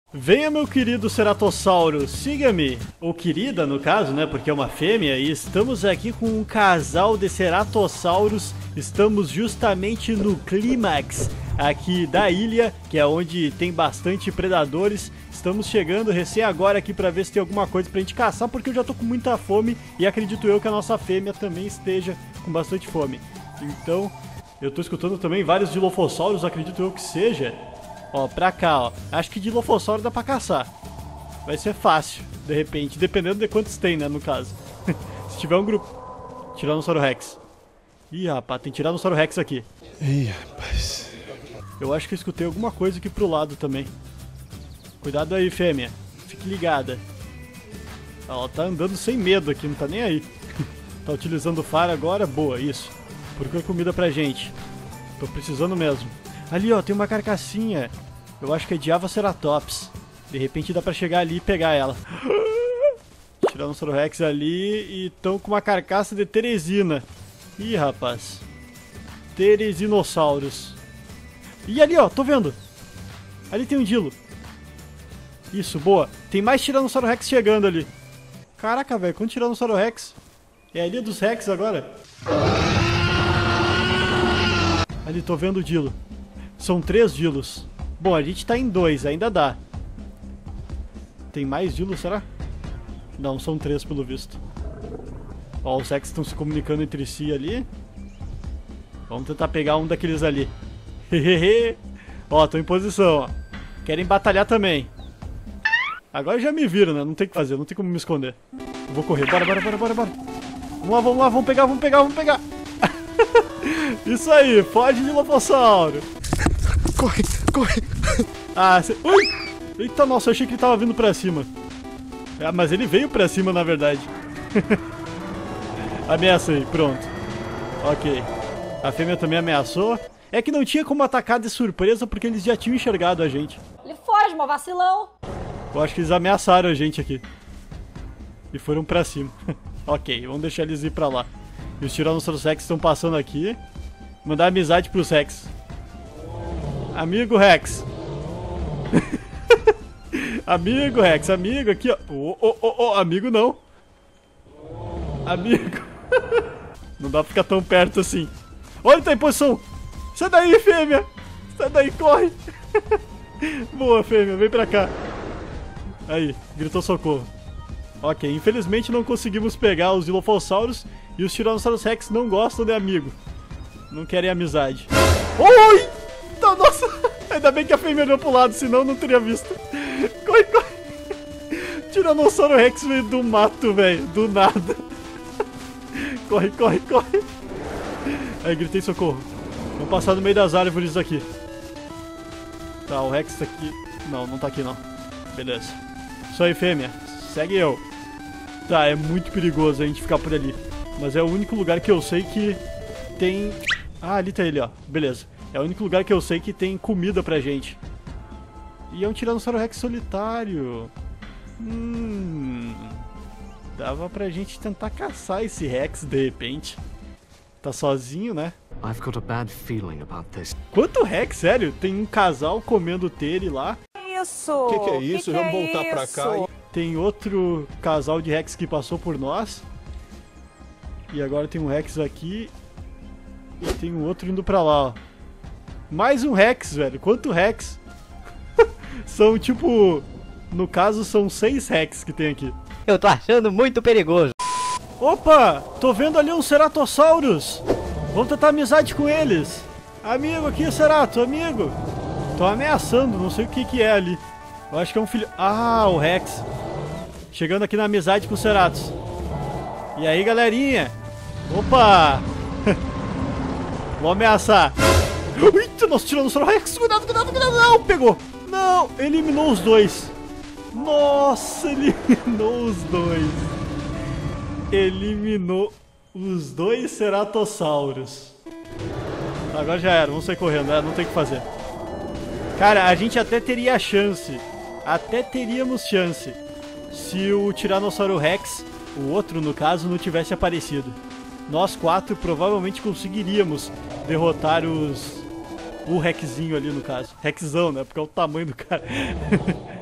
Venha, meu querido ceratossauro, siga-me. Ou querida, no caso, né, porque é uma fêmea. E estamos aqui com um casal de ceratossauros. Estamos justamente no clímax aqui da ilha, que é onde tem bastante predadores. Estamos chegando recém agora aqui pra ver se tem alguma coisa pra gente caçar, porque eu já tô com muita fome. E acredito eu que a nossa fêmea também esteja com bastante fome. Então, eu tô escutando também vários dilofossauros, acredito eu que seja. Ó, pra cá, ó. Acho que dilofossauro dá pra caçar. Vai ser fácil, de repente. Dependendo de quantos tem, né, no caso. Se tiver um grupo. Tiranossauro Rex. Ih, rapaz, tem Tiranossauro Rex aqui. Ih, rapaz. Eu acho que eu escutei alguma coisa aqui pro lado também. Cuidado aí, fêmea. Fique ligada. Ela tá andando sem medo aqui, não tá nem aí. Tá utilizando o faro agora? Boa, isso. Procura comida pra gente. Tô precisando mesmo. Ali, ó, tem uma carcassinha. Eu acho que é de Avaceratops. De repente dá pra chegar ali e pegar ela. Tiranossauro Rex ali e estão com uma carcaça de Teresina. Ih, rapaz. Teresinossauros. E ali, ó, tô vendo. Ali tem um Dilo. Isso, boa. Tem mais Tiranossauro Rex chegando ali. Caraca, velho, quanto Tiranossauro Rex? É a ilha dos Rex agora. Ali, tô vendo o Dilo. São 3 Dilos. Bom, a gente tá em 2, ainda dá. Tem mais Dilos, será? Não, são 3 pelo visto. Ó, os Rex estão se comunicando entre si ali. Vamos tentar pegar um daqueles ali. Hehehe. Ó, tô em posição, ó. Querem batalhar também. Agora já me viram, né? Não tem o que fazer, não tem como me esconder. Eu vou correr, bora. Vamos lá, vamos pegar. Isso aí, foge, dilofossauro. Corre. Ah, ui! Eita, nossa, eu achei que ele tava vindo pra cima. Ah, mas ele veio pra cima, na verdade. Ameaça aí, pronto. Ok. A fêmea também ameaçou. É que não tinha como atacar de surpresa, porque eles já tinham enxergado a gente. Ele foge, mó vacilão. Eu acho que eles ameaçaram a gente aqui. E foram pra cima. Ok, vamos deixar eles ir pra lá. E os Tiranossauros Rex estão passando aqui. Mandar amizade pros Rex. Amigo Rex. Amigo Rex, amigo aqui, ó. Amigo não. Amigo. Não dá pra ficar tão perto assim. Olha, ele tá em posição. Sai daí, fêmea. Sai daí, corre. Boa, fêmea, vem pra cá. Aí, gritou socorro. Ok, infelizmente não conseguimos pegar os dilofossauros. E os Tiranossauros Rex não gostam de amigo. Não querem amizade. Oi! Tá, nossa! Ainda bem que a fêmea olhou pro lado, senão eu não teria visto. Corre! Tiranossauro Rex veio do mato, velho. Do nada. Corre! Aí, gritei socorro. Vamos passar no meio das árvores aqui. Tá, o Rex tá aqui. Não tá aqui não. Beleza. Isso aí, fêmea. Segue eu. Tá, é muito perigoso a gente ficar por ali. Mas é o único lugar que eu sei que tem... Ah, ali tá ele, ó. Beleza. É o único lugar que eu sei que tem comida pra gente. E é um Tiranossauro Rex solitário. Dava pra gente tentar caçar esse Rex de repente. Tá sozinho, né? I've got a bad feeling about this. Quanto Rex, sério? Tem um casal comendo Tere lá. Isso. Que é isso? Vamos voltar pra cá. Hein? Tem outro casal de Rex que passou por nós. E agora tem um Rex aqui. E tem um outro indo pra lá, ó. Mais um Rex, velho. Quanto Rex? São tipo... No caso, são 6 Rex que tem aqui. Eu tô achando muito perigoso. Opa! Tô vendo ali uns ceratossauros. Vamos tentar amizade com eles. Amigo aqui, Cerato, amigo. Tô ameaçando, não sei o que é ali. Eu acho que é um filho... Ah, o Rex. Chegando aqui na amizade com os Ceratos. E aí, galerinha? Opa! Vou ameaçar. Eita, nossa, Tiranossauro Rex. Cuidado. Não, pegou. Não, eliminou os dois. Nossa, eliminou os dois. Eliminou os 2 ceratossauros. Agora já era, vamos sair correndo, né? Não tem o que fazer. Cara, a gente até teria chance. Até teríamos chance. Se o Tiranossauro Rex, o outro no caso, não tivesse aparecido. Nós 4 provavelmente conseguiríamos derrotar o Rexzinho ali no caso. Rexão, né? Porque é o tamanho do cara.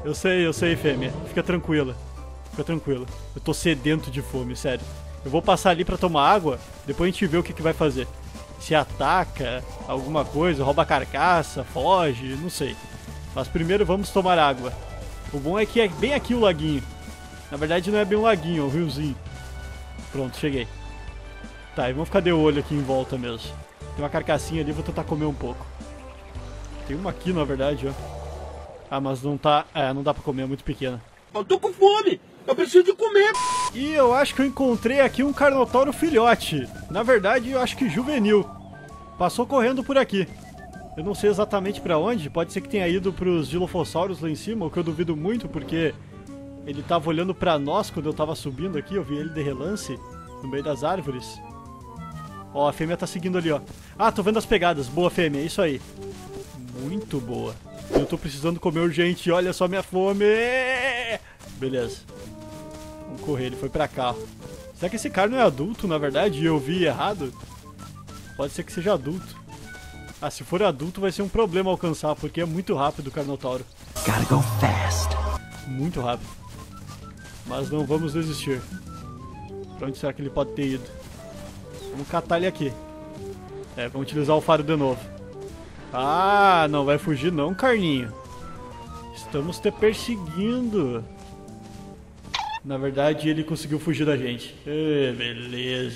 Eu sei, fêmea. Fica tranquila. Fica tranquila. Eu tô sedento de fome, sério. Eu vou passar ali pra tomar água, depois a gente vê o que vai fazer. Se ataca alguma coisa, rouba a carcaça, foge, não sei. Mas primeiro vamos tomar água. O bom é que é bem aqui o laguinho. Na verdade não é bem um laguinho, é um riozinho. Pronto, cheguei. Tá, e vamos ficar de olho aqui em volta mesmo. Tem uma carcassinha ali, vou tentar comer um pouco. Tem uma aqui, na verdade, ó. Ah, mas não tá... É, não dá pra comer, é muito pequena. Eu tô com fome! Eu preciso de comer! E eu acho que eu encontrei aqui um Carnotauro filhote. Na verdade, eu acho que juvenil. Passou correndo por aqui. Eu não sei exatamente pra onde. Pode ser que tenha ido pros Dilophosaurus lá em cima, o que eu duvido muito, porque ele tava olhando pra nós quando eu tava subindo aqui. Eu vi ele de relance no meio das árvores. Ó, a fêmea tá seguindo ali, ó. Ah, tô vendo as pegadas. Boa, fêmea, é isso aí. Muito boa. Eu tô precisando comer urgente. Olha só minha fome. Beleza. Vamos correr, ele foi pra cá. Será que esse cara não é adulto, na verdade? E eu vi errado? Pode ser que seja adulto. Ah, se for adulto vai ser um problema alcançar, porque é muito rápido o Carnotauro. Gotta go fast. Muito rápido. Mas não vamos desistir. Pra onde será que ele pode ter ido? Vamos catar ele aqui. É, vamos utilizar o faro de novo. Ah, não vai fugir não, carninho. Estamos te perseguindo. Na verdade, ele conseguiu fugir da gente. Beleza.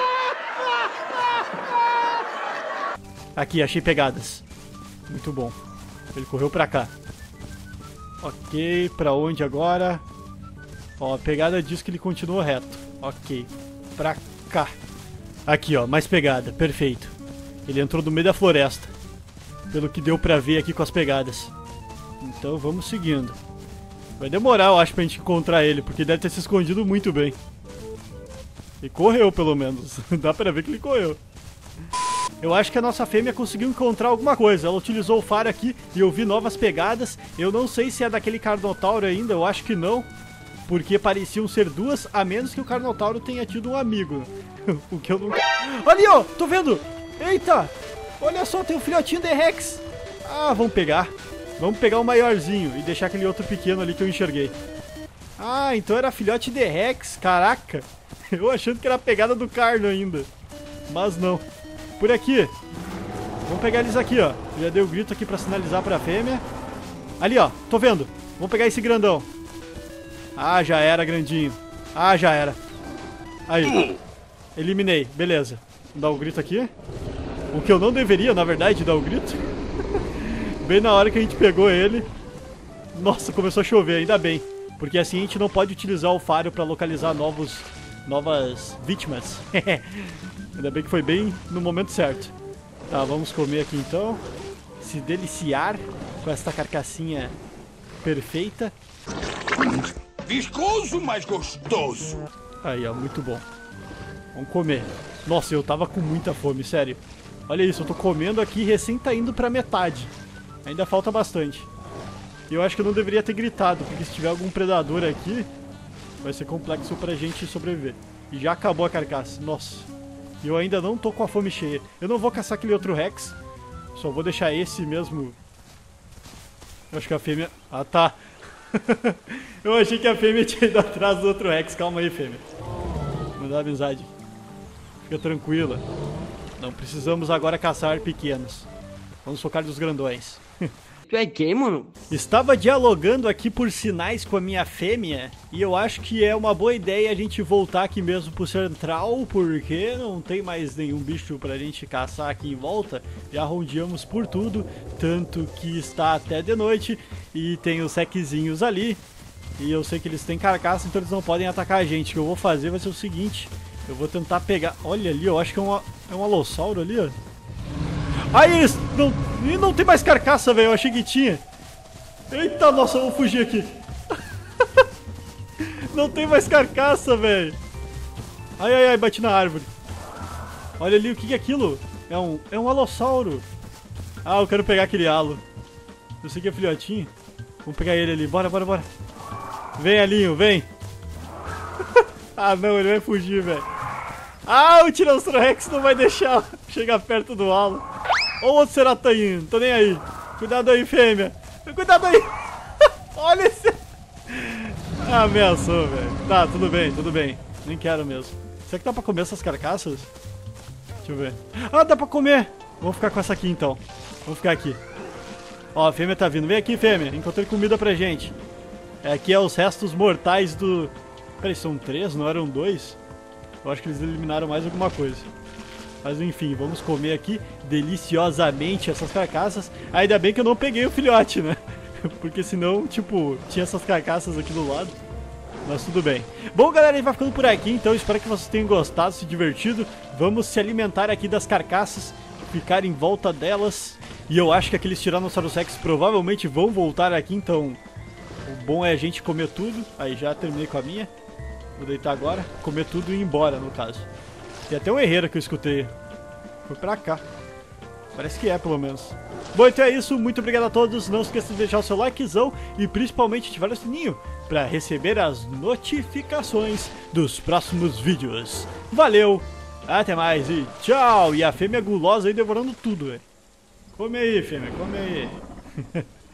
Aqui, achei pegadas. Muito bom. Ele correu pra cá. Ok, pra onde agora? Ó, a pegada diz que ele continuou reto. Ok, pra cá. Aqui, ó, mais pegada, perfeito. Ele entrou no meio da floresta. Pelo que deu pra ver aqui com as pegadas. Então vamos seguindo. Vai demorar, eu acho, pra gente encontrar ele, porque deve ter se escondido muito bem. E correu, pelo menos. Dá pra ver que ele correu. Eu acho que a nossa fêmea conseguiu encontrar alguma coisa. Ela utilizou o faro aqui e eu vi novas pegadas. Eu não sei se é daquele Carnotauro ainda, eu acho que não. Porque pareciam ser duas, a menos que o Carnotauro tenha tido um amigo. O que eu não... Ali, ó! Tô vendo! Eita! Olha só, tem um filhotinho de Rex. Ah, vamos pegar. Vamos pegar o maiorzinho e deixar aquele outro pequeno ali que eu enxerguei. Ah, então era filhote de Rex. Caraca. Eu achando que era a pegada do Carno ainda. Mas não. Por aqui. Vamos pegar eles aqui, ó. Já dei o grito aqui pra sinalizar pra fêmea. Ali, ó. Tô vendo. Vamos pegar esse grandão. Ah, já era, grandinho. Ah, já era. Aí. Eliminei. Beleza. Vou dar o grito aqui. O que eu não deveria, na verdade, dar o grito. Bem na hora que a gente pegou ele. Nossa, começou a chover, ainda bem. Porque assim a gente não pode utilizar o faro pra localizar novas vítimas. Ainda bem que foi bem no momento certo. Tá, vamos comer aqui então. Se deliciar com esta carcassinha perfeita. Viscoso, mas gostoso. Aí, ó, muito bom. Vamos comer. Nossa, eu tava com muita fome, sério. Olha isso, eu tô comendo aqui e recém tá indo pra metade. Ainda falta bastante. E eu acho que eu não deveria ter gritado, porque se tiver algum predador aqui, vai ser complexo pra gente sobreviver. E já acabou a carcaça, nossa. E eu ainda não tô com a fome cheia. Eu não vou caçar aquele outro Rex. Só vou deixar esse mesmo. Eu acho que a fêmea... Ah, tá. Eu achei que a fêmea tinha ido atrás do outro Rex. Calma aí, fêmea. Mandar amizade. Fica tranquila. Não precisamos agora caçar pequenos. Vamos focar nos grandões. Tu é quem, mano? Estava dialogando aqui por sinais com a minha fêmea. E eu acho que é uma boa ideia a gente voltar aqui mesmo pro central. Porque não tem mais nenhum bicho pra gente caçar aqui em volta. Já rodeamos por tudo. Tanto que está até de noite. E tem os sequezinhos ali. E eu sei que eles têm carcaça, então eles não podem atacar a gente. O que eu vou fazer vai ser o seguinte. Eu vou tentar pegar... Olha ali, eu acho que é um alossauro ali, ó. Aí eles não tem mais carcaça, velho. Eu achei que tinha. Eita, nossa, eu vou fugir aqui. Não tem mais carcaça, velho. Ai, ai, ai, bati na árvore. Olha ali, o que é aquilo? É um alossauro. Ah, eu quero pegar aquele alo. Eu sei que é filhotinho. Vamos pegar ele ali, bora, bora, bora. Vem, Alinho, vem. Ah, não, ele vai fugir, velho. Ah, o Tiranossauro Rex não vai deixar chegar perto do halo. Ou outro será tá indo, tô nem aí. Cuidado aí, fêmea. Cuidado aí. Olha esse Ameaçou, velho. Tá, tudo bem, tudo bem. Nem quero mesmo. Será que dá pra comer essas carcaças? Deixa eu ver. Ah, dá pra comer! Vou ficar com essa aqui, então. Vou ficar aqui. Ó, a fêmea tá vindo. Vem aqui, fêmea. Encontrei comida pra gente. Aqui é os restos mortais do... Peraí, são 3? Não eram 2? Eu acho que eles eliminaram mais alguma coisa. Mas enfim, vamos comer aqui deliciosamente essas carcaças. Ainda bem que eu não peguei o filhote, né? Porque senão, tipo, tinha essas carcaças aqui do lado. Mas tudo bem. Bom, galera, a gente vai ficando por aqui, então espero que vocês tenham gostado, se divertido. Vamos se alimentar aqui das carcaças, ficar em volta delas. E eu acho que aqueles Tyrannosaurus Rex provavelmente vão voltar aqui, então o bom é a gente comer tudo. Aí já terminei com a minha. Vou deitar agora, comer tudo e ir embora, no caso. Tem até um herreiro que eu escutei. Foi pra cá. Parece que é, pelo menos. Bom, então é isso. Muito obrigado a todos. Não esqueça de deixar o seu likezão e principalmente ativar o sininho para receber as notificações dos próximos vídeos. Valeu, até mais e tchau! E a fêmea gulosa aí devorando tudo, velho. Come aí, fêmea, come aí.